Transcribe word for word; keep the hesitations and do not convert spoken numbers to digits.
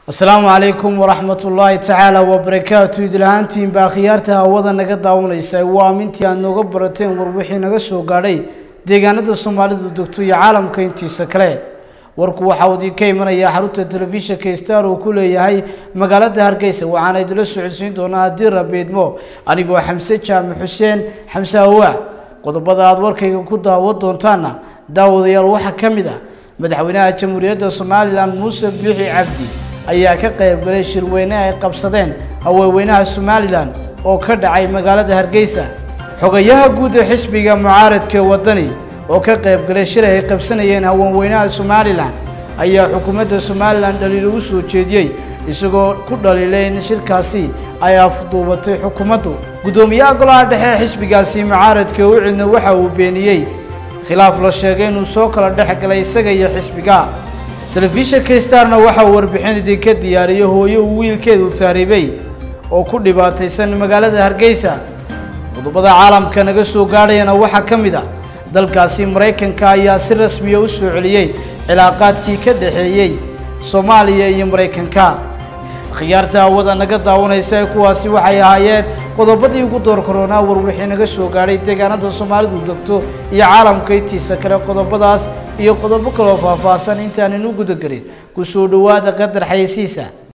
السلام عليكم ورحمة الله تعالى وبركاته. دلهانتين باخيارتها وضا نقا داونيسا وامنتي أن نغبرتين وروحي نغسو قاري ديغانة الصومالي دو دكتوية عالم كينتي سكري warku waxa uu ka imanaya xarunta telefishinka Star oo ku leeyahay magaalada Hargeysa waxaana idin socodsiin doonaa haddii Rabiidmo anigoo Xamse Jaamac Xuseen Xamse Awa qodobada aad warkayga ku daawan doontaana daawadayaal waxa kamid ah madaxweynaha Jamhuuriyadda Soomaaliland Muuse Biixi Cabdi ayaa ka qayb galay shir weyn ay qabsadeen haweenweynaha Soomaaliland oo ka dhacay magaalada Hargeysa xogayaha guud ee xisbiga mucaaradka wadani oo ka qayb galay shir ay qabsanayeen haweenweynaha Soomaaliland ayaa xukuumadda Soomaaliland dhaliil ugu soo jeediyay isagoo ku dhaliilay in shirkaasi ay afduubatay xukuumaddu gudoomiyaha golaha dhexe xisbigaasi mucaaradka uu cidna waxa uu beeniyay khilaaf la sheegay inuu soo kala dhex galay isaga iyo xisbiga telefishinka Starna waxa uu warbixin idinka diyaariyay hooyo wiilkeedu taariibay oo ku dhibaataysan magaalada Hargeysa qodobada caalamka naga soo gaadhayna waxa kamid ah dalkaasi Mareykanka ayaa si rasmi ah u soo celiyay cilaaqaadkii ka dhaxeeyay Soomaaliya iyo Mareykanka khiyaarta wada naga daawanaysa kuwaasi waxay ahaayeen qodobadii ugu door corona warbixin naga soo gaadhay deegaanada Soomaalidu degto iyo caalamka intiisa kale qodobadaas iyo qodobo kale oo faahfaahsan intaan u guda galin ku soo dhawaada qadar xayeysiisa.